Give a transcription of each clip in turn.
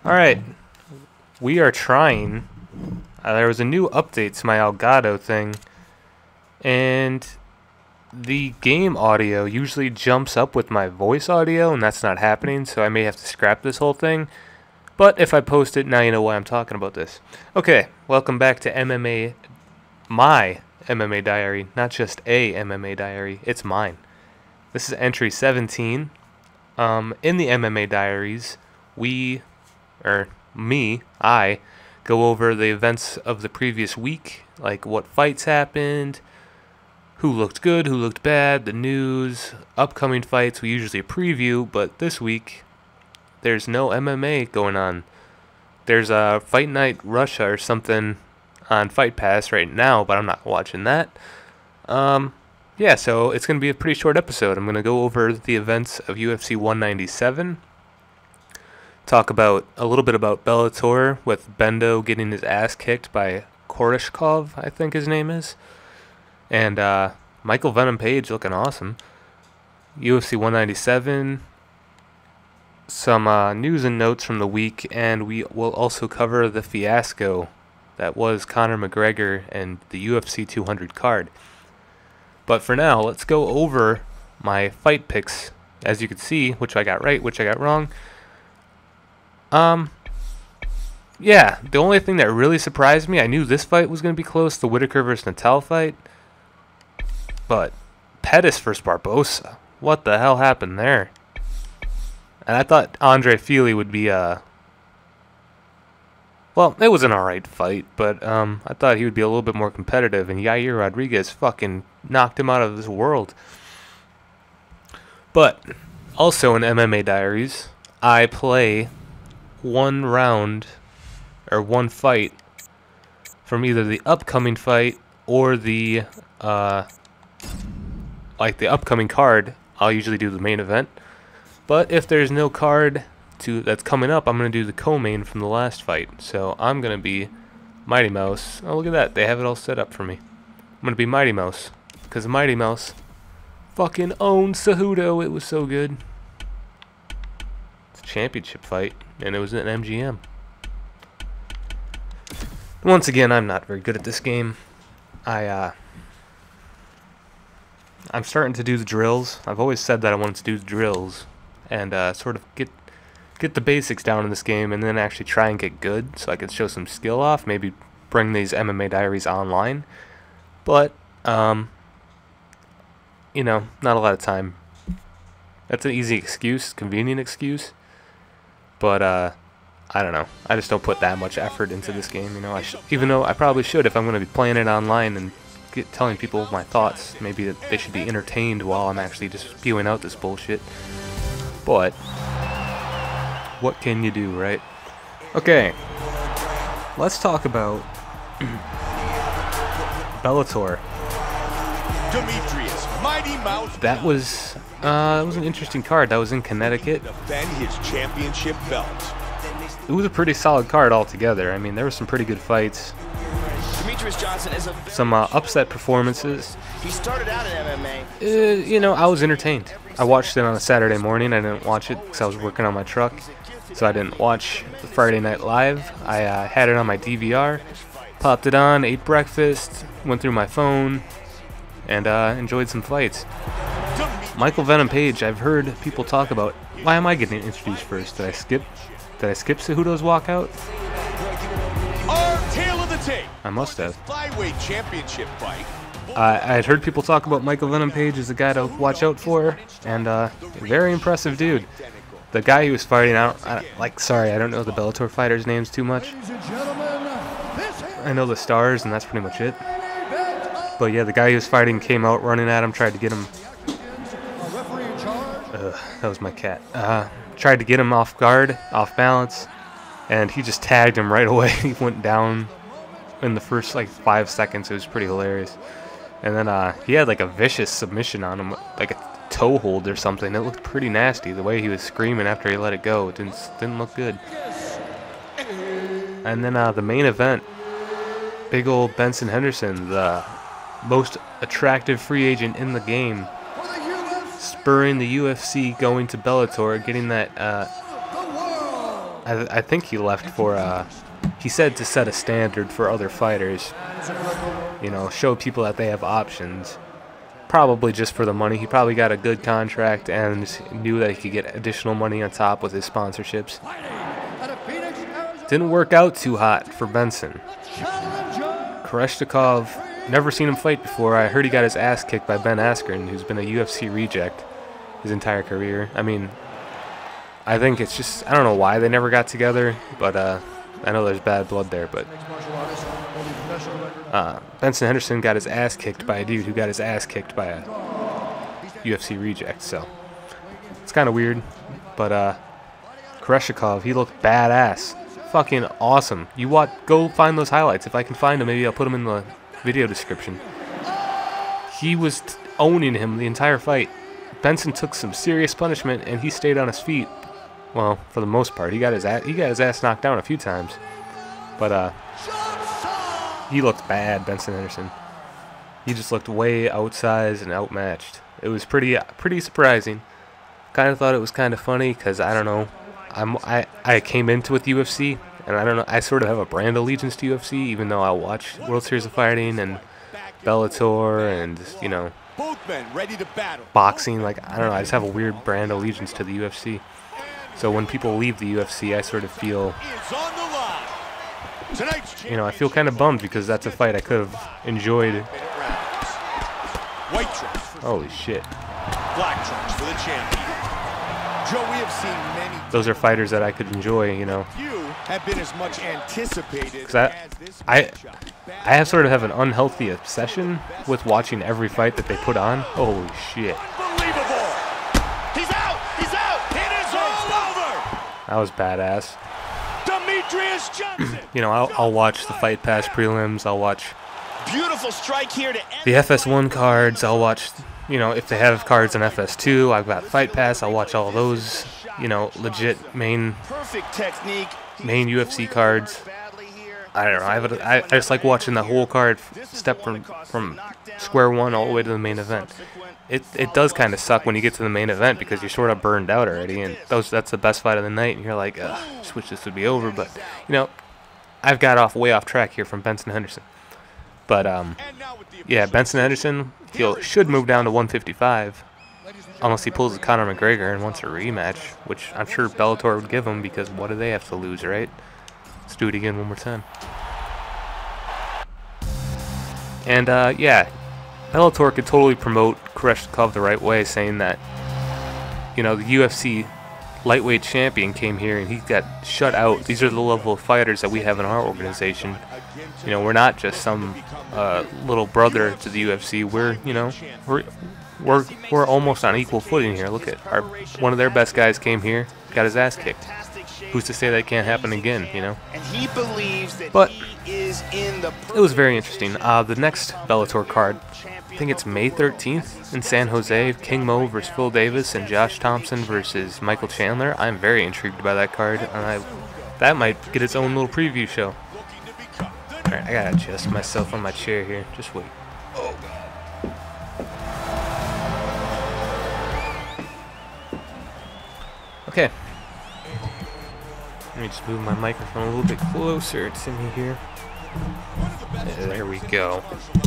Alright, we are trying. There was a new update to my Elgato thing, and the game audio usually jumps up with my voice audio, and that's not happening, so I may have to scrap this whole thing. But if I post it, now you know why I'm talking about this. Okay, welcome back to MMA, my MMA diary, not just a MMA diary, it's mine. This is entry 17. In the MMA diaries, I go over the events of the previous week, like what fights happened, who looked good, who looked bad, the news, upcoming fights. We usually preview, but this week there's no MMA going on. There's a Fight Night Russia or something on Fight Pass right now, but I'm not watching that. Yeah, so it's going to be a pretty short episode. I'm going to go over the events of UFC 197, talk about a little bit about Bellator with Bendo getting his ass kicked by Koreshkov, I think his name is, and Michael Venom Page looking awesome. UFC 197, some news and notes from the week, and we will also cover the fiasco that was Conor McGregor and the UFC 200 card. But for now, let's go over my fight picks, as you can see, which I got right, which I got wrong. Yeah, the only thing that really surprised me, I knew this fight was going to be close, the Whittaker versus Natal fight. But Pettis versus Barbosa, what the hell happened there? And I thought Andre Fili would be well, it was an alright fight, but I thought he would be a little bit more competitive, and Yair Rodriguez fucking knocked him out of this world. But also in MMA Diaries, I play one round or one fight from either the upcoming fight or the like the upcoming card. I'll usually do the main event, but if there's no card that's coming up, I'm going to do the co-main from the last fight. So I'm going to be Mighty Mouse. Oh, look at that. They have it all set up for me. I'm going to be Mighty Mouse, because Mighty Mouse fucking owned Cejudo. It was so good. It's a championship fight, and it was an MGM. Once again, I'm not very good at this game. I'm starting to do the drills. I've always said that I wanted to do the drills and sort of get the basics down in this game, and then actually try and get good so I can show some skill off, maybe bring these MMA diaries online. But you know, not a lot of time. That's an easy excuse, convenient excuse, but I don't know, I just don't put that much effort into this game, you know. Even though I probably should, if I'm going to be playing it online and telling people my thoughts, maybe that they should be entertained while I'm actually just spewing out this bullshit. But what can you do, right? Okay, let's talk about Bellator. Demetrius Mighty Mouse. That was an interesting card. That was in Connecticut. Defend his championship belt. It was a pretty solid card altogether. I mean, there were some pretty good fights. Demetrius Johnson is some upset performances. He started out in MMA. You know, I was entertained. I watched it on a Saturday morning. I didn't watch it because I was working on my truck, so I didn't watch the Friday Night Live. I had it on my DVR, popped it on, ate breakfast, went through my phone, and enjoyed some fights. Michael Venom Page, I've heard people talk about. Why am I getting introduced first? Did I skip Cejudo's walkout? Our tale of the tape. I must have. Flyweight championship fight. I had heard people talk about Michael Venom Page as a guy to watch out for, and very impressive dude. The guy he was fighting, sorry, I don't know the Bellator fighters' names too much. I know the stars, and that's pretty much it. But yeah, the guy he was fighting came out running at him, tried to get him. That was my cat. Tried to get him off guard, off balance, and he just tagged him right away. He went down in the first like 5 seconds. It was pretty hilarious. And then he had like a vicious submission on him, like a toe hold or something. It looked pretty nasty. The way he was screaming after he let it go, it didn't look good. And then the main event, big old Benson Henderson, the most attractive free agent in the game, spurring the UFC going to Bellator, getting that I think he left for, he said to set a standard for other fighters. You know, show people that they have options. Probably just for the money. He probably got a good contract and knew that he could get additional money on top with his sponsorships. Didn't work out too hot for Benson. Koreshnikov, never seen him fight before. I heard he got his ass kicked by Ben Askren, who's been a UFC reject his entire career. I mean, I think it's just, I don't know why they never got together, but I know there's bad blood there, but Benson Henderson got his ass kicked by a dude who got his ass kicked by a UFC reject, so it's kind of weird. But Koreshnikov, he looked badass. Fucking awesome. You go find those highlights. If I can find them, maybe I'll put them in the video description. He was owning him the entire fight. Benson took some serious punishment, and he stayed on his feet. Well, for the most part, he got his ass knocked down a few times. But he looked bad, Benson Henderson. He just looked way outsized and outmatched. It was pretty surprising. Kind of thought it was kind of funny because I don't know. I came into with UFC, and I don't know. I sort of have a brand allegiance to UFC, even though I watch World Series of Fighting and Bellator and, you know, Both men ready to battle. boxing. Like, I don't know. I just have a weird brand allegiance to the UFC. So when people leave the UFC, I sort of feel, Is on the line. Tonight's you know, I feel kind of bummed because that's a fight I could have enjoyed. White trunks for Holy shit. black trunks for the champion. Joe, we have seen many. Those are fighters that I could enjoy, you know. Few have been as much anticipated 'Cause as this I matchup. I have sort of have an unhealthy obsession with watching every fight that they put on. Holy shit. Unbelievable. He's out. He's out. It is all over. That was badass. Demetrius Johnson. You know, I'll watch the Fight Pass prelims. I'll watch Beautiful strike here to end the FS1 cards. I'll watch, you know, if they have cards in FS2. I've got Fight Pass. I'll watch all those, you know, legit main perfect technique. UFC cards. Badly here. I don't know. I just like watching the whole card step from square one all the way to the main event. It does kind of suck when you get to the main event because you're sort of burned out already, and that's the best fight of the night, and you're like, ugh, just wish this would be over. But you know, I've got way off track here from Benson Henderson. But yeah, Benson Henderson should move down to 155 unless he pulls a Conor McGregor and wants a rematch, which I'm sure Bellator would give him because what do they have to lose, right? Let's do it again one more time. And yeah, Bellator could totally promote Koreshnikov the right way, saying that, you know, the UFC lightweight champion came here and he got shut out. These are the level of fighters that we have in our organization. You know, we're not just some little brother to the UFC. We're, you know, we're almost on equal footing here. Look at one of their best guys came here, got his ass kicked. Who's to say that can't happen again, you know? And he believes that But he is in the it was very interesting. The next Bellator card, I think it's May 13th in San Jose. King Mo versus Phil Davis and Josh Thompson versus Michael Chandler. I'm very intrigued by that card, and that might get its own little preview show. Alright, I gotta adjust myself on my chair here. Just wait. Oh, God. Okay. Let me just move my microphone a little bit closer to me here. There we go.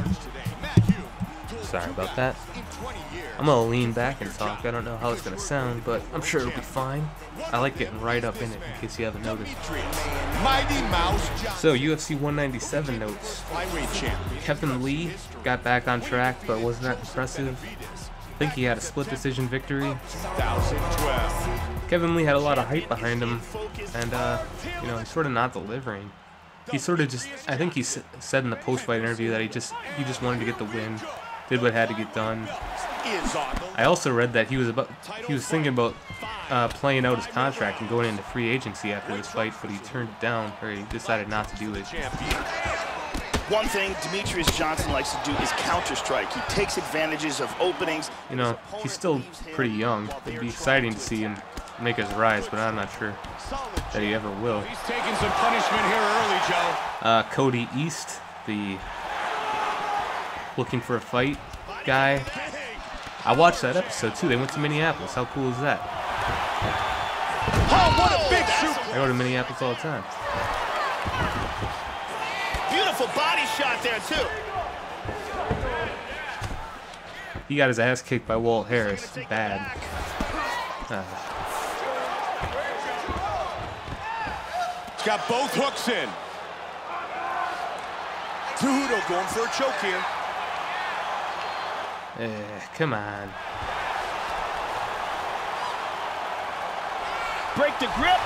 Sorry about that. I'm gonna lean back and talk. I don't know how it's gonna sound, but I'm sure it'll be fine. I like getting right up in it in case you haven't noticed. Mighty Mouse Johnson. So, UFC 197 notes. Flyweight champion. Kevin Lee got back on track, but wasn't that impressive. I think he had a split decision victory. 2012. Kevin Lee had a lot of hype behind him, and you know, he's sort of not delivering. He sort of just, I think he said in the post-fight interview that he just wanted to get the win, did what had to get done. I also read that he was thinking about playing out his contract and going into free agency after this fight, but he turned it down, or he decided not to do it. One thing Demetrius Johnson likes to do is counter-strike. He takes advantages of openings. You know, he's still pretty young. It'd be exciting to see him make his rise, but I'm not sure that he ever will. He's taking some punishment here early, Joe. Cody East, the looking for a fight guy. I watched that episode too. They went to Minneapolis. How cool is that? Oh, what a big super. I go to Minneapolis all the time. Beautiful body shot there, too. He got his ass kicked by Walt Harris. Bad. He's got both hooks in. Cejudo going for a choke here. Come on. Break the grip.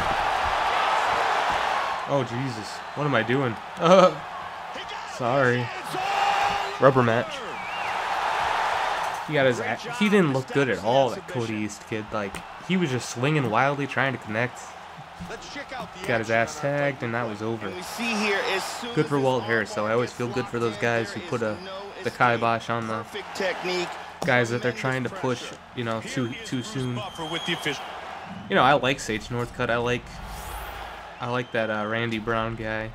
Oh, Jesus. What am I doing? Sorry. Rubber match. He got his. He didn't look good at all, that Cody East kid. Like, he was just swinging wildly, trying to connect. Got his ass tagged, and that was over. Good for Walt Harris, though. I always feel good for those guys who put the kibosh on the guys that they're trying to push, you know, too soon. You know, I like Sage Northcutt. I like that Randy Brown guy.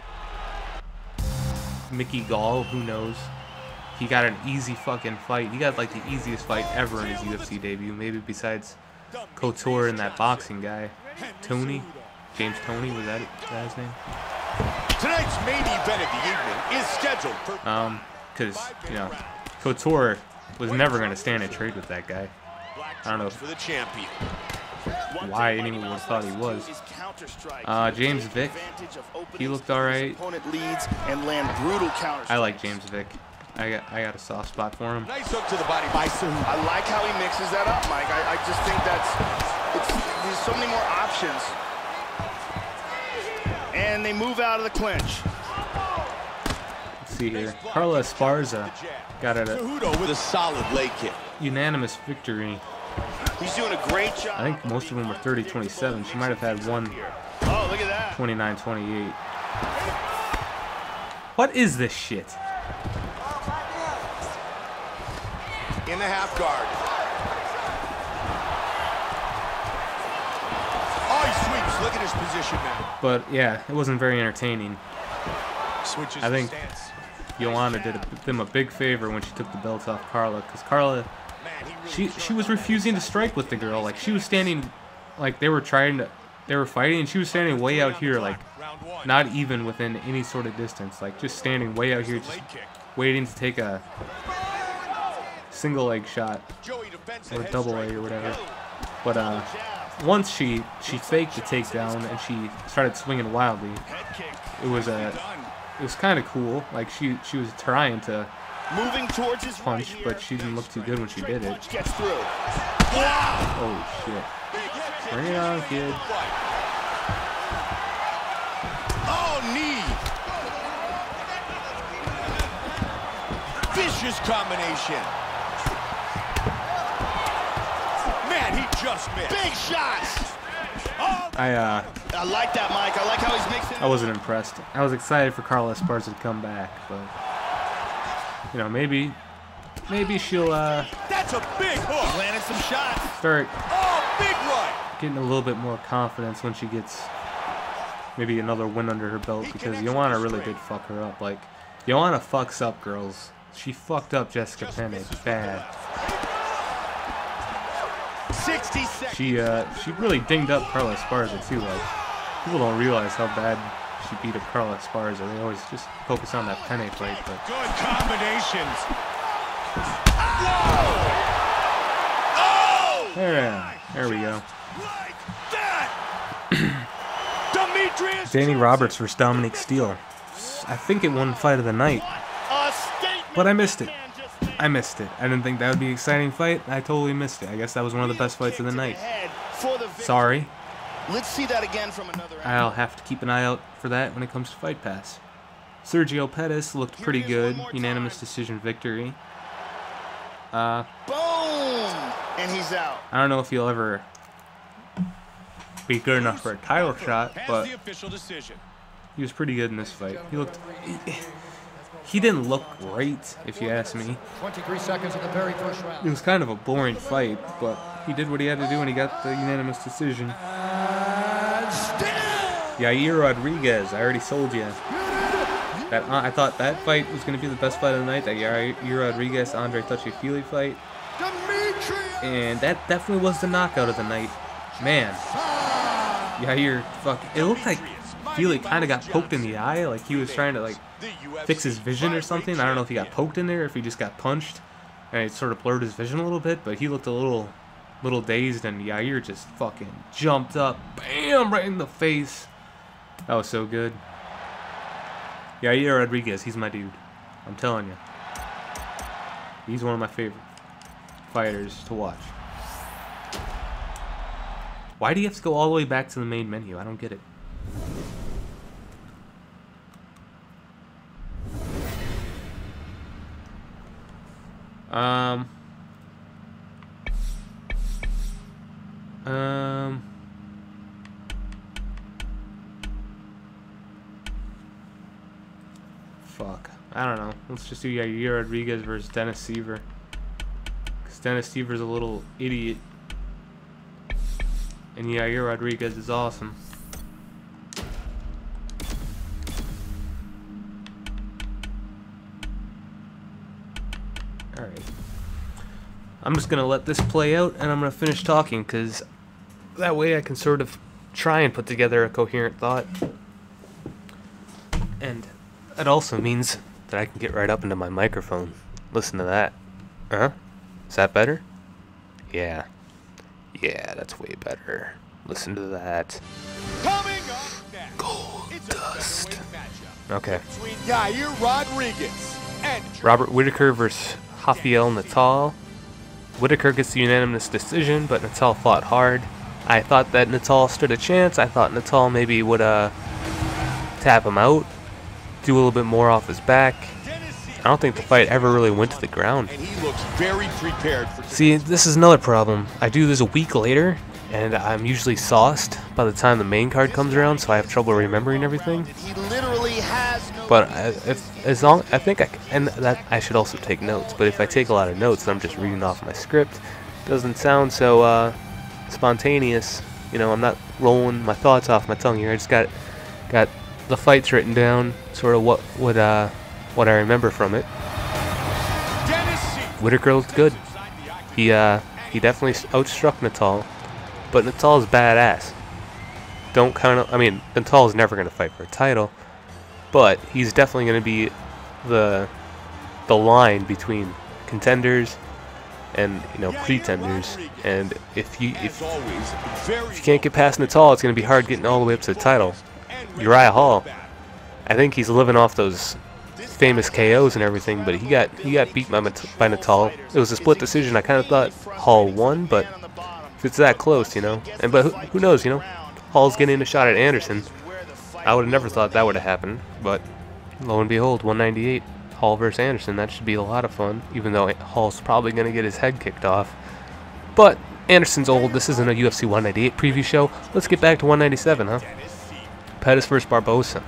Mickey Gall, who knows? He got an easy fucking fight. He got like the easiest fight ever in his UFC debut, maybe besides Couture and that boxing guy, Tony. James Toney, was that his name? Tonight's main event of the evening is scheduled for because you know, Couture was never gonna stand and trade with that guy. I don't know for the champion. Why anyone would have thought he was. James Vick, he looked all right. I like James Vick. I got a soft spot for him. Nice hook to the body by Cejudo. I like how he mixes that up, Mike. I just think there's so many more options. And they move out of the clinch. Let's see here. Carla Esparza got it Cejudo with a solid leg kick. Unanimous victory. He's doing a great job. I think most of them were 30-27. She might have had one 29-28. What is this shit? In the half guard. Oh, he sweeps. Look at his position now. But yeah, it wasn't very entertaining. Switches I think stance. Joanna did them a big favor when she took the belt off Carla, because Carla, she was refusing to strike with the girl. Like, she was standing, like they were fighting, and she was standing way out here, like not even within any sort of distance, like just standing way out here, just waiting to take a single leg shot or a double leg or whatever. But once she faked the takedown and she started swinging wildly, it was kind of cool. Like she was trying to punch, but she didn't look too good when she did it. Oh shit! Bring it on, kid. Oh, knee. Vicious combination. Man, he just missed. Big shots. Oh. I like that, Mike. I like how he's mixing. I wasn't impressed. I was excited for Carla Esparza to come back, but you know, maybe she'll That's a big hook. Landed some shots. start Big right. getting a little bit more confidence when she gets maybe another win under her belt, because Joanna really did fuck her up. Like, Joanna fucks up girls. She fucked up Jessica Penne bad. 60 seconds. She really dinged up Carla Esparza too. Like, people don't realize how bad she beat up Carla Esparza. They always just focus on that Penne fight, but Good combinations. there we go. Like that. Demetrius. Danny Roberts versus Dominic Steele. I think it won fight of the night, but I missed it. I didn't think that would be an exciting fight. I totally missed it. I guess that was one of the best fights of the night. Sorry. Let's see that again from another angle. I'll have to keep an eye out for that when it comes to Fight Pass. Sergio Pettis looked pretty good. Unanimous decision victory. Boom! And he's out. I don't know if he'll ever be good enough for a title shot, but he was pretty good in this fight. He didn't look great, if you ask me. 23 seconds in the very first round. It was kind of a boring fight, but he did what he had to do and he got the unanimous decision. Yair Rodriguez, I already sold you. I thought that fight was going to be the best fight of the night, that Yair Rodriguez Andre Touchy-Fili fight. And that definitely was the knockout of the night. Man, Yair, fuck, it looked like Fili kind of got poked in the eye, like he was trying to like fix his vision or something. I don't know if he got poked in there or if he just got punched and it sort of blurred his vision a little bit, but he looked a little dazed, and Yair just fucking jumped up, bam, right in the face. That was so good. Yair Rodriguez, he's my dude. I'm telling you. He's one of my favorite fighters to watch. Why do you have to go all the way back to the main menu? I don't get it. Fuck. I don't know. Let's just do Yair Rodriguez versus Dennis Seaver. Because Dennis Seaver's a little idiot. And Yair Rodriguez is awesome. Alright. I'm just going to let this play out and I'm going to finish talking because that way I can sort of try and put together a coherent thought. And that also means that I can get right up into my microphone. Listen to that. Huh? Is that better? Yeah. Yeah, that's way better. Listen to that. Coming up next, Gold it's a dust. featherweight matchup Okay. between Yair Rodriguez and Robert Whittaker versus Rafael Natal. Whittaker gets the unanimous decision, but Natal fought hard. I thought that Natal stood a chance. I thought Natal maybe would tap him out, do a little bit more off his back. I don't think the fight ever really went to the ground. and he looks very prepared for See, this is another problem. I do this a week later, and I'm usually sauced by the time the main card comes around, so I have trouble remembering everything. He literally has no. But I should also take notes. But if I take a lot of notes, I'm just reading off my script. Doesn't sound so spontaneous. You know, I'm not rolling my thoughts off my tongue here. I just got the fights written down, sort of what I remember from it. Whittaker looked good. He definitely outstruck Natal, but Natal's badass. Natal's never gonna fight for a title, but he's definitely gonna be the line between contenders and pretenders. And if you can't get past Natal, it's gonna be hard getting all the way up to the title. Uriah Hall, I think he's living off those famous KOs and everything, but he got beat by Natal. It was a split decision. I kind of thought Hall won, but if it's that close, but who knows, Hall's getting a shot at Anderson. I would have never thought that would have happened, but lo and behold, 198, Hall versus Anderson. That should be a lot of fun, even though Hall's probably going to get his head kicked off. But Anderson's old. This isn't a UFC 198 preview show. Let's get back to 197, huh? Pettis versus Barbosa.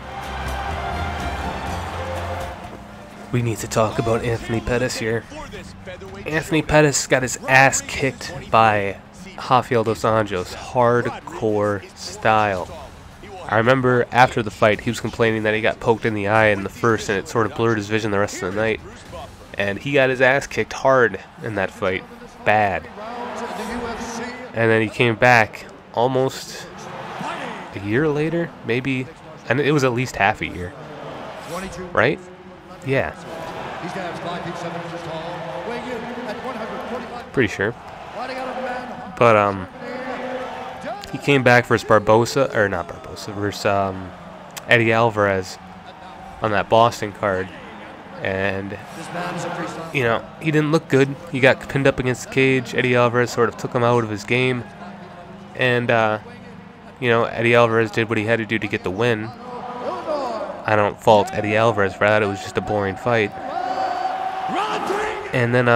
We need to talk about Anthony Pettis here. Anthony Pettis got his ass kicked by Rafael dos Anjos, hardcore style. I remember after the fight, he was complaining that he got poked in the eye in the first, and it sort of blurred his vision the rest of the night. And he got his ass kicked hard in that fight, bad. And then he came back almost a year later, maybe, and it was at least half a year, right? Yeah. Pretty sure. But he came back versus Barbosa, or not Barbosa, versus Eddie Alvarez on that Boston card, and he didn't look good. He got pinned up against the cage. Eddie Alvarez sort of took him out of his game, and Eddie Alvarez did what he had to do to get the win. I don't fault Eddie Alvarez for that. It was just a boring fight. And then,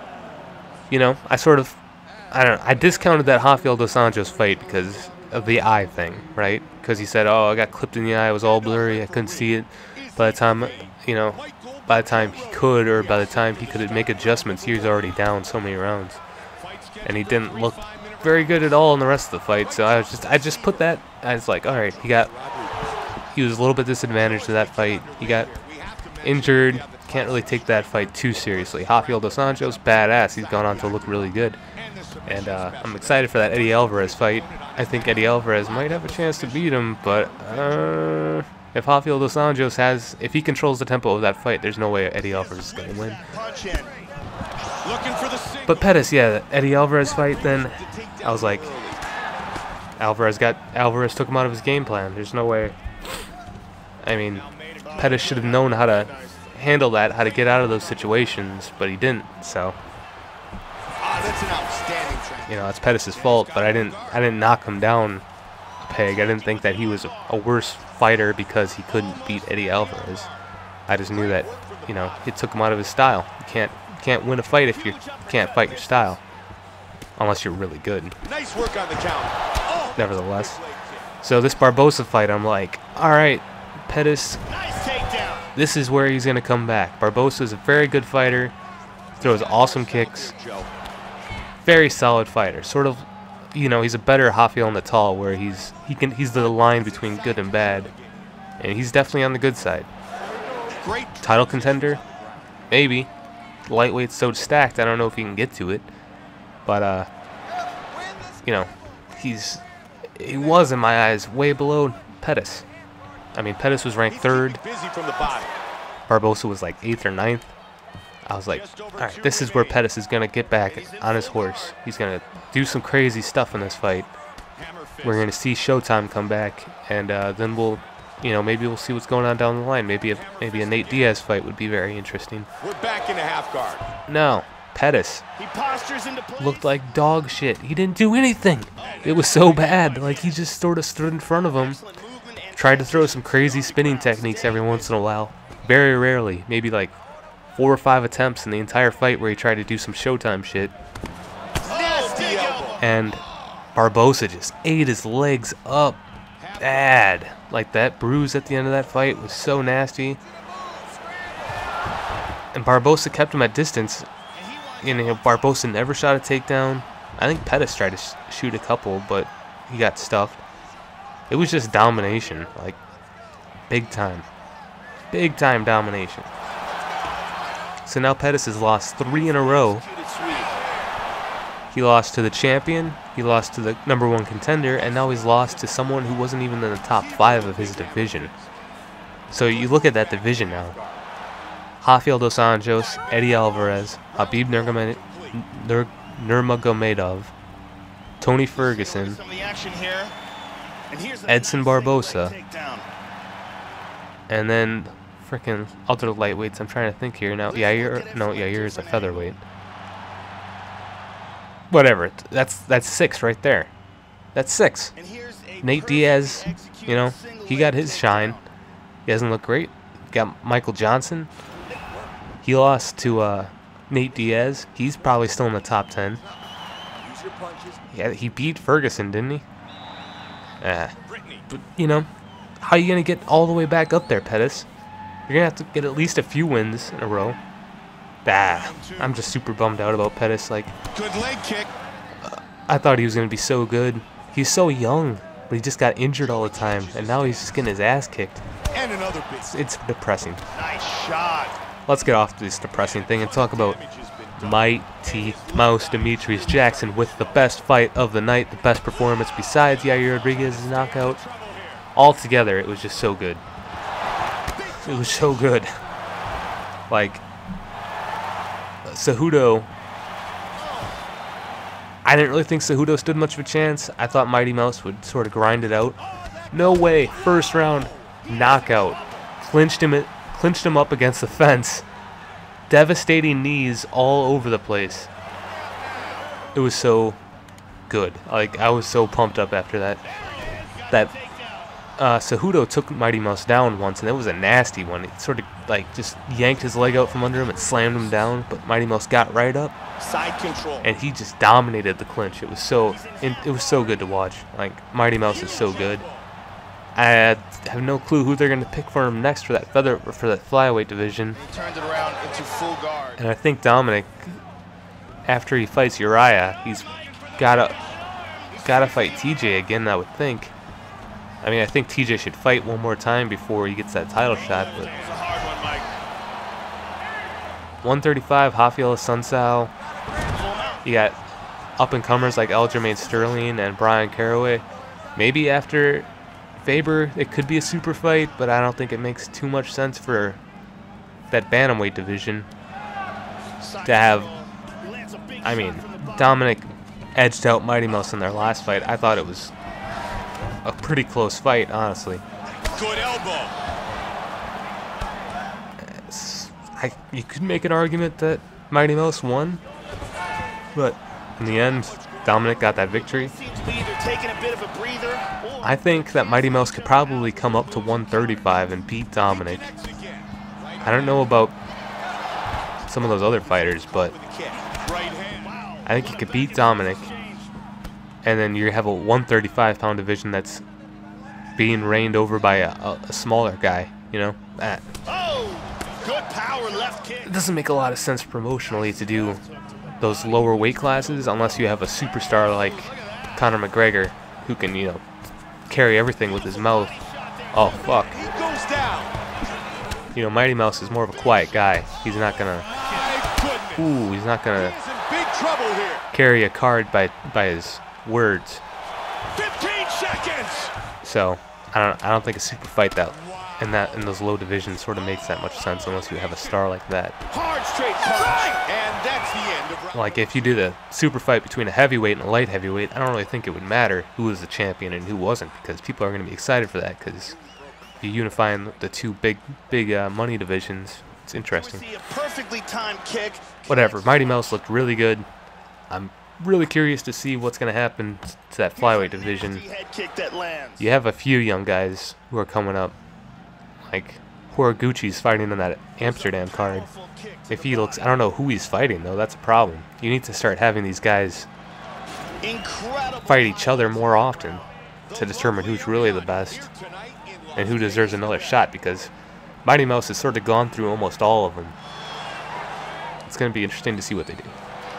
I discounted that Rafael dos Anjos fight because of the eye thing, right? Because he said, oh, I got clipped in the eye. It was all blurry. I couldn't see it. By the time he could, or by the time he could make adjustments, he was already down so many rounds. And he didn't look very good at all in the rest of the fight. So I just put that, I was like, all right, he was a little bit disadvantaged in that fight. He got injured. Can't really take that fight too seriously. Rafael dos Anjos, badass. He's gone on to look really good. And I'm excited for that Eddie Alvarez fight. I think Eddie Alvarez might have a chance to beat him, but if Rafael dos Anjos if he controls the tempo of that fight, there's no way Eddie Alvarez is going to win. But Pettis, yeah, Eddie Alvarez fight, then I was like, Alvarez took him out of his game plan. There's no way. I mean, Pettis should have known how to handle that, how to get out of those situations, but he didn't. So, you know, it's Pettis' fault. But I didn't knock him down a peg. I didn't think that he was a worse fighter because he couldn't beat Eddie Alvarez. I just knew that, you know, it took him out of his style. You can't win a fight if you can't fight your style, unless you're really good. Nice work on the count. Nevertheless, so this Barbosa fight, I'm like, all right, Pettis, this is where he's gonna come back. Barbosa is a very good fighter, throws awesome kicks, very solid fighter. Sort of, you know, he's a better Rafael Natal, where he's the line between good and bad, and he's definitely on the good side. Great Title contender, maybe. Lightweight's so stacked, I don't know if he can get to it, but you know, he was in my eyes way below Pettis. I mean, Pettis was ranked 3rd. Barbosa was like 8th or 9th. I was like, all right, this is where Pettis is gonna get back on his horse. He's gonna do some crazy stuff in this fight. We're gonna see Showtime come back, and then we'll, you know, maybe we'll see what's going on down the line. Maybe a Nate Diaz fight would be very interesting. We're back in the half guard. No, Pettis looked like dog shit. He didn't do anything. It was so bad. Like, he just sort of stood in front of him, tried to throw some crazy spinning techniques every once in a while. Very rarely, maybe like 4 or 5 attempts in the entire fight where he tried to do some Showtime shit. And Barbosa just ate his legs up bad. Like, that bruise at the end of that fight was so nasty. And Barbosa kept him at distance. You know, Barbosa never shot a takedown. I think Pettis tried to shoot a couple, but he got stuffed. It was just domination, like big time domination. So now Pettis has lost 3 in a row. He lost to the champion, he lost to the #1 contender, and now he's lost to someone who wasn't even in the top 5 of his division. So you look at that division now. Rafael dos Anjos, Eddie Alvarez, Khabib Nurmagomedov, Tony Ferguson, Edson Barbosa, and then freaking other lightweights. I'm trying to think here now. Yair is a featherweight. Whatever. That's 6 right there. That's 6. Nate Diaz, you know, he got his shine. He doesn't look great. Got Michael Johnson. He lost to Nate Diaz. He's probably still in the top 10. Yeah, he beat Ferguson, didn't he? But, you know, how are you going to get all the way back up there, Pettis? You're going to have to get at least a few wins in a row. I'm just super bummed out about Pettis. Like, Good leg kick. I thought he was going to be so good. He's so young, but he just got injured all the time, and now he's just getting his ass kicked. And another big. It's depressing. Nice shot. Let's get off this depressing thing and talk about Mighty Mouse Demetrius Jackson with the best fight of the night, the best performance besides Yair Rodriguez's knockout. Altogether, it was just so good. It was so good. Like, Cejudo, I didn't really think Cejudo stood much of a chance. I thought Mighty Mouse would sort of grind it out. No way. First round knockout. Clinched him up against the fence. Devastating knees all over the place. It was so good. Like, I was so pumped up after that. Cejudo took Mighty Mouse down once, and it was a nasty one. It sort of like just yanked his leg out from under him and slammed him down, but Mighty Mouse got right up. Side control. And he just dominated the clinch. It was so good to watch. Like, Mighty Mouse is so good. I have no clue who they're going to pick for him next for that flyweight division. He turned it around into full guard. And I think Dominic, after he fights Uriah, he's gotta fight TJ again, I would think. I mean, I think TJ should fight one more time before he gets that title shot. But 135, Rafael Assunção. You got up-and-comers like Aljamain Sterling and Brian Caraway. Maybe after Faber, it could be a super fight, but I don't think it makes too much sense for that bantamweight division to have. I mean, Dominic edged out Mighty Mouse in their last fight. I thought it was a pretty close fight, honestly. Good elbow. You could make an argument that Mighty Mouse won, but in the end, Dominic got that victory. I think that Mighty Mouse could probably come up to 135 and beat Dominic. I don't know about some of those other fighters, but I think he could beat Dominic, and then you have a 135-pound division that's being reigned over by a smaller guy, you know? That. Good power left kick. It doesn't make a lot of sense promotionally to do those lower weight classes unless you have a superstar like Conor McGregor who can, you know, carry everything with his mouth. Oh, fuck. You know, Mighty Mouse is more of a quiet guy. He's not gonna... Ooh, he's not gonna carry a card by his words. 15 seconds. So, I don't think a super fight in those low divisions sort of makes that much sense unless you have a star like that. Hard straight punch. And that's the end of round. Like, if you did a super fight between a heavyweight and a light heavyweight, I don't really think it would matter who was the champion and who wasn't, because people are going to be excited for that, because you're unifying the two big money divisions. It's interesting. Perfectly timed kick. Whatever. Mighty Mouse looked really good. I'm really curious to see what's going to happen to that flyweight division. You have a few young guys who are coming up. Like, Horiguchi's fighting on that Amsterdam card. If he looks... I don't know who he's fighting, though. That's a problem. You need to start having these guys fight each other more often to determine who's really the best and who deserves another shot, because Mighty Mouse has sort of gone through almost all of them. It's going to be interesting to see what they do.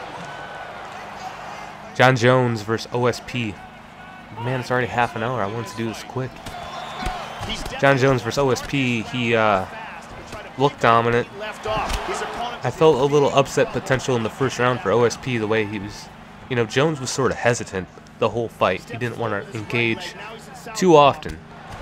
Jon Jones versus OSP. Man, it's already half an hour. I wanted to do this quick. Jon Jones versus OSP, he looked dominant. I felt a little upset potential in the first round for OSP, the way he was... You know, Jones was sort of hesitant the whole fight. He didn't want to engage too often.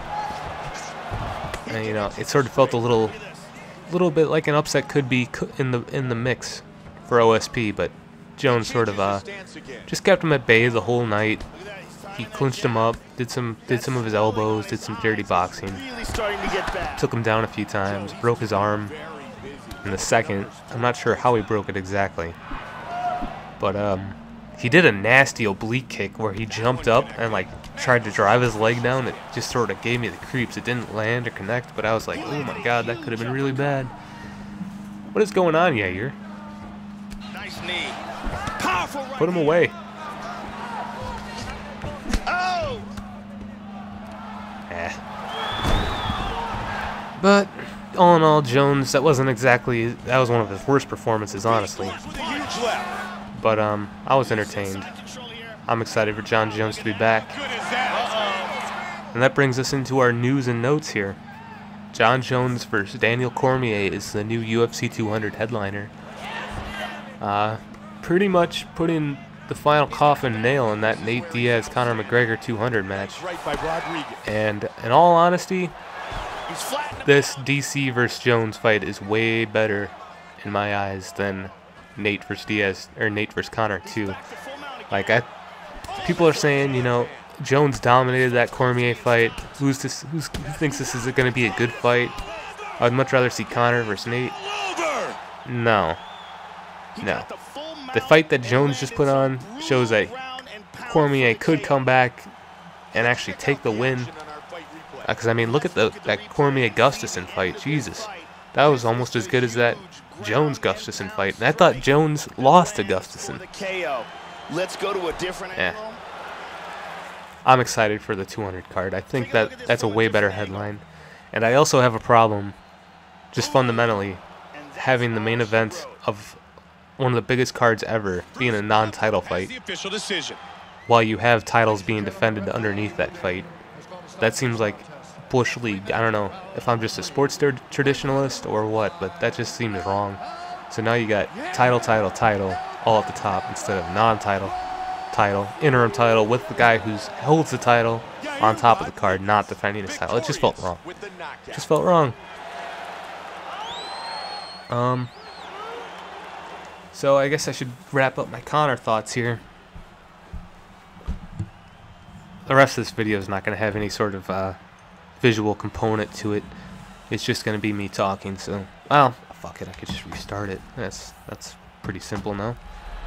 And, you know, it sort of felt a little bit like an upset could be in the mix for OSP, but Jones sort of just kept him at bay the whole night. He clinched him up, did some of his elbows, did some dirty boxing. Took him down a few times, broke his arm in the second. I'm not sure how he broke it exactly, but he did a nasty oblique kick where he jumped up and like tried to drive his leg down. It just sort of gave me the creeps. It didn't land or connect, but I was like, oh my god, that could have been really bad. What is going on, Yair? Nice knee. Put him away. But all in all, Jones, that was one of his worst performances, honestly. But I was entertained. I'm excited for Jon Jones to be back. And that brings us into our news and notes here. Jon Jones versus Daniel Cormier is the new UFC 200 headliner. Pretty much putting the final coffin nail in that Nate Diaz-Conor McGregor 200 match. And in all honesty, this DC versus Jones fight is way better in my eyes than Nate versus Conor 2. Like, people are saying, you know, Jones dominated that Cormier fight. Who thinks this is going to be a good fight? I'd much rather see Conor versus Nate. No. The fight that Jones just put on shows that Cormier could come back and actually take the win. Because, I mean, look at that Cormier-Gustafsson fight. Jesus. That was almost as good as that Jones-Gustafsson fight. And I thought Jones lost to Gustafsson. Yeah. I'm excited for the 200 card. I think that's a way better headline. And I also have a problem, just fundamentally, having the main event of one of the biggest cards ever being a non-title fight, while you have titles being defended underneath that fight. That seems like Bush League. I don't know if I'm just a sports traditionalist or what, but that just seems wrong. So now you got title, all at the top instead of non-title. title, interim title, with the guy who holds the title on top of the card, not defending his title. It just felt wrong. It just felt wrong. So I guess I should wrap up my Conor thoughts here. The rest of this video is not going to have any sort of visual component to it. It's just going to be me talking. So, well, fuck it. I could just restart it. That's pretty simple now.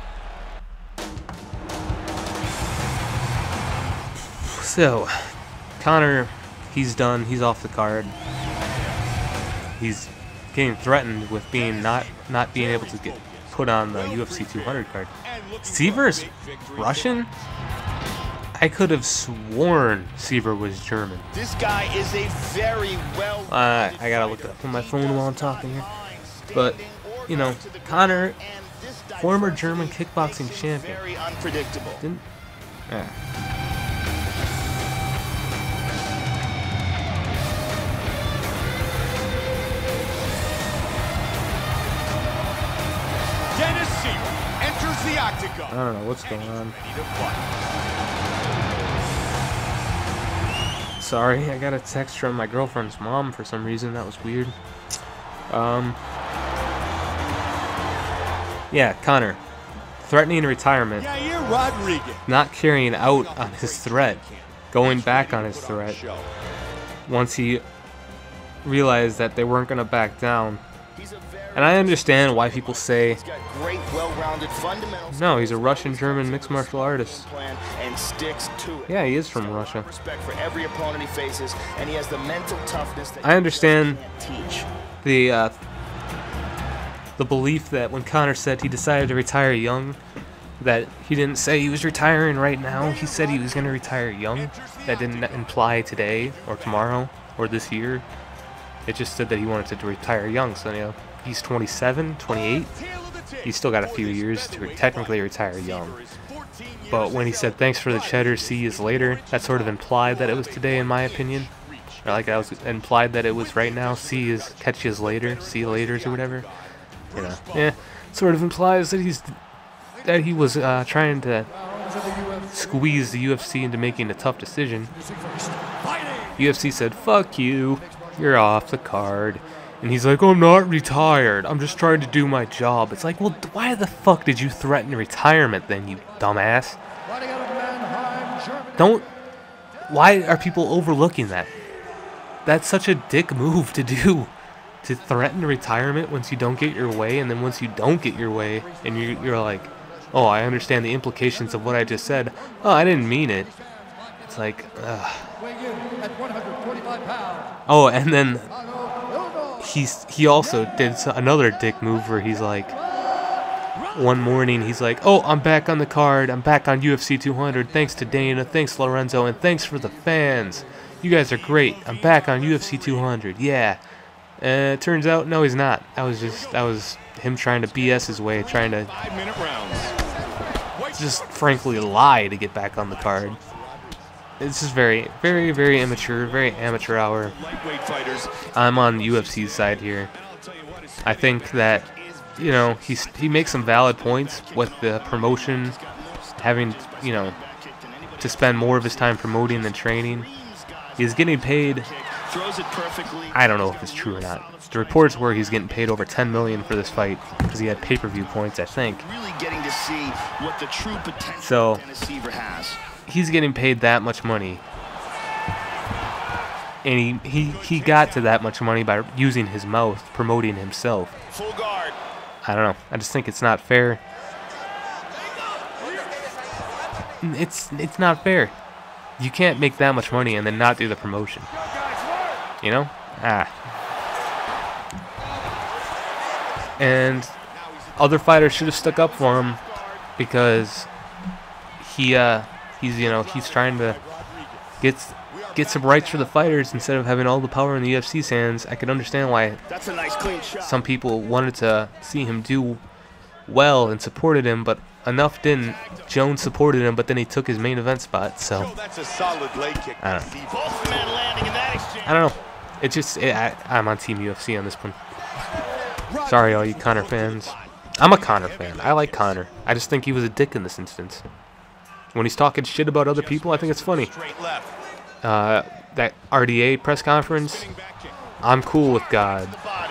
So, Conor, he's done. He's off the card. He's getting threatened with being not being able to get put on the UFC 200 card. Siver's Russian? I could have sworn Siver was German. This guy is a very well. I gotta look it up on my phone while I'm talking here. But, you know, Conor, former German kickboxing champion. Very unpredictable. Didn't. Dennis Siver enters the octagon. I don't know what's going on. Sorry, I got a text from my girlfriend's mom for some reason. That was weird. Yeah, Conor. Threatening retirement. Yair Rodriguez. Not carrying out on his threat. Going back on his threat. Once he realized that they weren't going to back down. And I understand why people say, He's got great, well-rounded fundamentals. no, he's a Russian-German mixed martial artist. And sticks to it. Yeah, he is from Russia. Respect for every opponent he faces, and he has the mental toughness that I understand can't teach. the belief that when Conor said he decided to retire young, that he didn't say he was retiring right now. He said he was going to retire young. That didn't imply today or tomorrow or this year. It just said that he wanted to retire young. So, you know, he's 27, 28. He's still got a few years to technically retire young. But when he said thanks for the cheddar, see you later, that sort of implied that it was today, in my opinion. Or like that was implied that it was right now. See you, catch you later, see you laters or whatever. You know, yeah, sort of implies that he was trying to squeeze the UFC into making a tough decision. UFC said, "Fuck you, you're off the card." And he's like, "I'm not retired. I'm just trying to do my job." It's like, well, why the fuck did you threaten retirement then, you dumbass? Don't. Why are people overlooking that? That's such a dick move to do. To threaten retirement once you don't get your way, and then once you don't get your way, and you're like, oh, I understand the implications of what I just said. Oh, I didn't mean it. It's like, oh, and then he also did another dick move where he's like, one morning he's like, oh, I'm back on the card. I'm back on UFC 200. Thanks to Dana. Thanks Lorenzo. And thanks for the fans. You guys are great. I'm back on UFC 200. Yeah. It turns out, no, he's not. That was him trying to BS his way, trying to just frankly lie to get back on the card. It's just very, very, very immature, very amateur hour. I'm on UFC's side here. I think that, you know, he makes some valid points with the promotion, having, you know, to spend more of his time promoting than training. He's getting paid. I don't know if it's true or not. The reports were he's getting paid over $10 million for this fight because he had pay-per-view points, I think. Really getting to see what the true potential so Dennis Siver has. He's getting paid that much money, and he got to that much money by using his mouth, promoting himself. Full guard. I don't know. I just think it's not fair. It's not fair. You can't make that much money and then not do the promotion. You know? And other fighters should have stuck up for him because he's trying to get some rights for the fighters instead of having all the power in the UFC's hands. I can understand why That's a nice clean shot. some people wanted to see him do well and supported him, but enough didn't. Jones supported him, but then he took his main event spot, so That's a solid leg kick. I don't know. Both men landing in that exchange. I don't know. It just, I'm on Team UFC on this one. Sorry, all you Conor fans. I'm a Conor fan. I like Conor. I just think he was a dick in this instance. when he's talking shit about other people, I think it's funny. Straight left. That RDA press conference, I'm cool with God.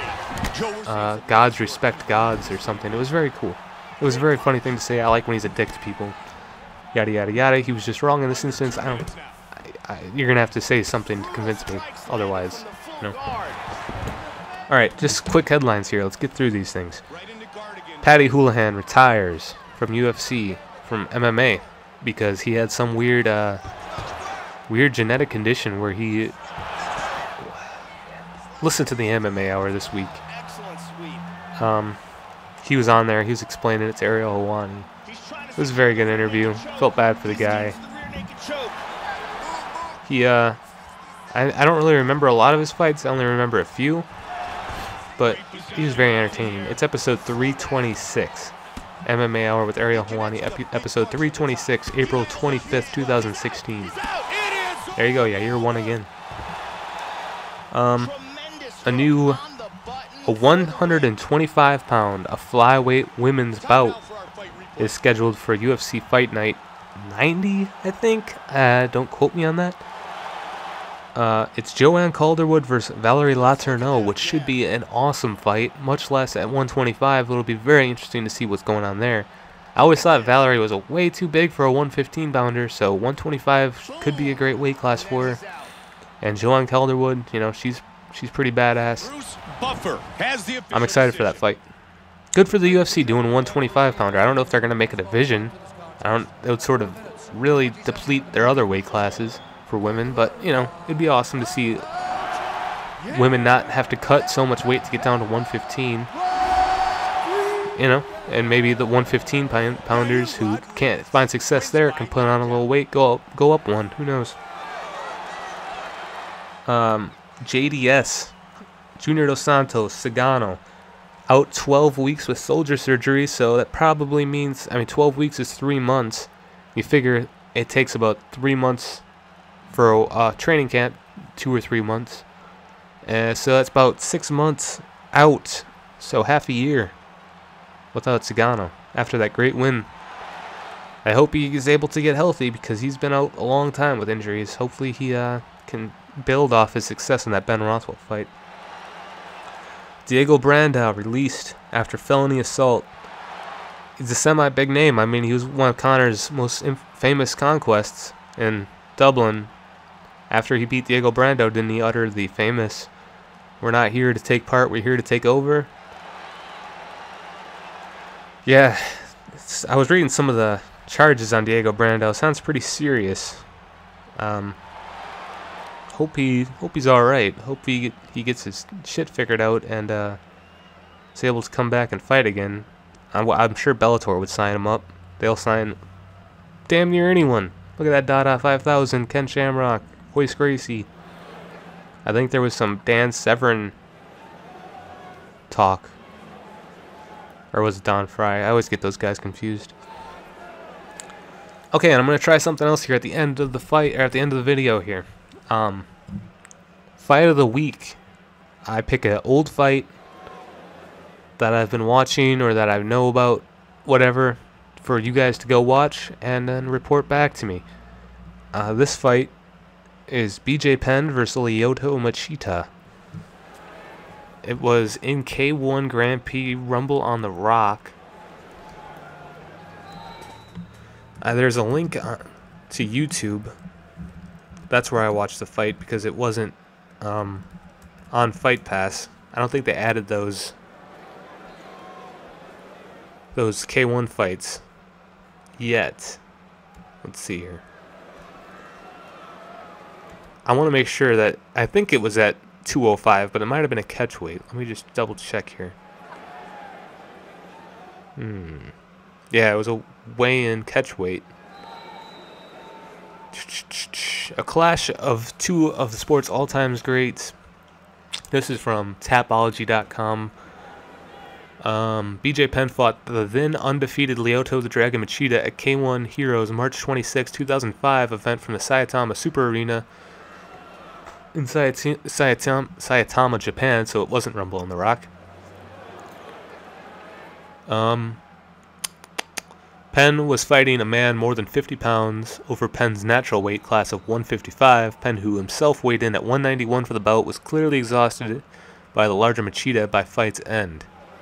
Gods respect gods or something. It was very cool. It was a very funny thing to say. I like when he's a dick to people. Yada yada yada. He was just wrong in this instance. You're gonna have to say something to convince me. Otherwise, no. All right, just quick headlines here. Let's get through these things. Paddy Houlihan retires from UFC, from MMA, because he had some weird genetic condition where he. Listen to the MMA Hour this week. He was on there. He was explaining it to Ariel Helwani. It was a very good interview. Felt bad for the guy. He, I don't really remember a lot of his fights. I only remember a few. But he was very entertaining. It's episode 326. MMA Hour with Ariel Helwani. Episode 326, April 25th, 2016. There you go. Yeah, you're one again. A 125-pound, a flyweight women's bout is scheduled for UFC Fight Night 90, I think. Don't quote me on that. It's Joanne Calderwood versus Valerie Letourneau, which should be an awesome fight, much less at 125. It'll be very interesting to see what's going on there. I always thought Valerie was way too big for a 115-pounder, so 125 could be a great weight class for her. And Joanne Calderwood, you know, she's pretty badass. I'm excited for that fight. Good for the UFC doing a 125-pounder. I don't know if they're going to make a division. It would sort of really deplete their other weight classes for women, but, you know, it'd be awesome to see women not have to cut so much weight to get down to 115. You know, and maybe the 115-pounders who can't find success there can put on a little weight, go up one. Who knows? JDS, Junior Dos Santos, Cigano, out 12 weeks with shoulder surgery, so that probably means, 12 weeks is 3 months. You figure it takes about 3 months for a training camp, 2 or 3 months. So that's about 6 months out, so half a year without Cigano after that great win. I hope he is able to get healthy because he's been out a long time with injuries. Hopefully he can build off his success in that Ben Rothwell fight. Diego Brandao released after felony assault. He's a semi-big name. I mean, he was one of Conor's most famous conquests in Dublin. After he beat Diego Brandao, didn't he utter the famous, "We're not here to take part, we're here to take over"? Yeah, I was reading some of the charges on Diego Brandao. Sounds pretty serious. Hope he's all right. Hope he gets his shit figured out and is able to come back and fight again. I'm sure Bellator would sign him up. They'll sign damn near anyone. Look at that Dada 5000, Ken Shamrock, Royce Gracie. I think there was some Dan Severn talk. Or was it Don Fry? I always get those guys confused. Okay, and I'm going to try something else here at the end of the fight, or at the end of the video here. Fight of the week. I pick an old fight that I've been watching or that I know about, whatever, for you guys to go watch and then report back to me. This fight is BJ Penn versus Lyoto Machida. It was in K1 Grand Prix Rumble on the Rock. There's a link to YouTube. That's where I watched the fight because it wasn't on Fight Pass. I don't think they added those K1 fights yet. Let's see here. I want to make sure that, I think it was at 205, but it might have been a catch weight. Let me just double check here. Yeah, it was a weigh-in catch weight. A clash of two of the sport's all-time greats. This is from Tapology.com. BJ Penn fought the then undefeated Lyoto the Dragon Machida at K1 Heroes March 26, 2005 event from the Saitama Super Arena in Saitama, Japan, so it wasn't Rumble on the Rock. Penn Penn was fighting a man more than 50 pounds over Penn's natural weight class of 155. Penn, who himself weighed in at 191 for the bout, was clearly exhausted by the larger Machida by fight's end.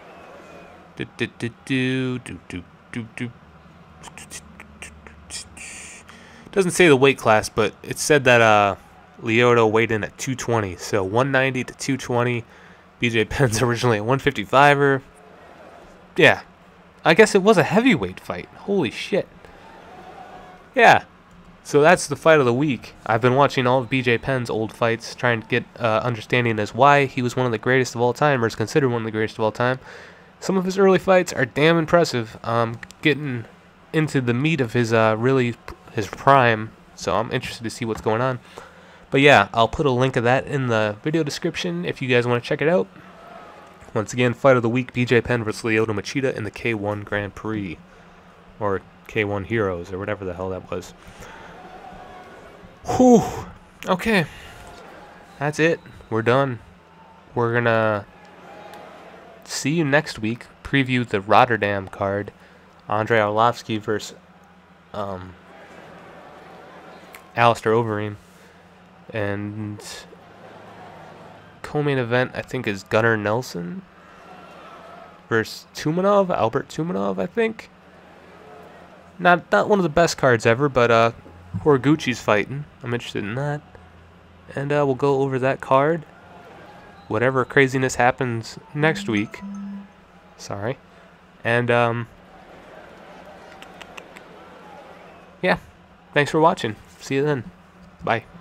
Doesn't say the weight class, but it said that Lyoto weighed in at 220. So 190 to 220. BJ Penn's originally a 155er. Yeah. I guess it was a heavyweight fight. Holy shit. Yeah. So that's the fight of the week. I've been watching all of BJ Penn's old fights, trying to get understanding as why he was one of the greatest of all time, or is considered one of the greatest of all time. Some of his early fights are damn impressive. Getting into the meat of his his prime, so I'm interested to see what's going on. But yeah, I'll put a link of that in the video description if you guys want to check it out. Once again, fight of the week, BJ Penn versus Lyoto Machida in the K1 Grand Prix. Or K1 Heroes, or whatever the hell that was. Whew. Okay. That's it. We're done. We're gonna see you next week. Preview the Rotterdam card. Andrei Arlovsky versus Alistair Overeem. And co-main event, I think, is Gunnar Nelson versus Tumanov, Albert Tumanov, I think. Not one of the best cards ever, but Horiguchi's fighting. I'm interested in that. And we'll go over that card. Whatever craziness happens next week. Sorry. And yeah. Thanks for watching. See you then. Bye.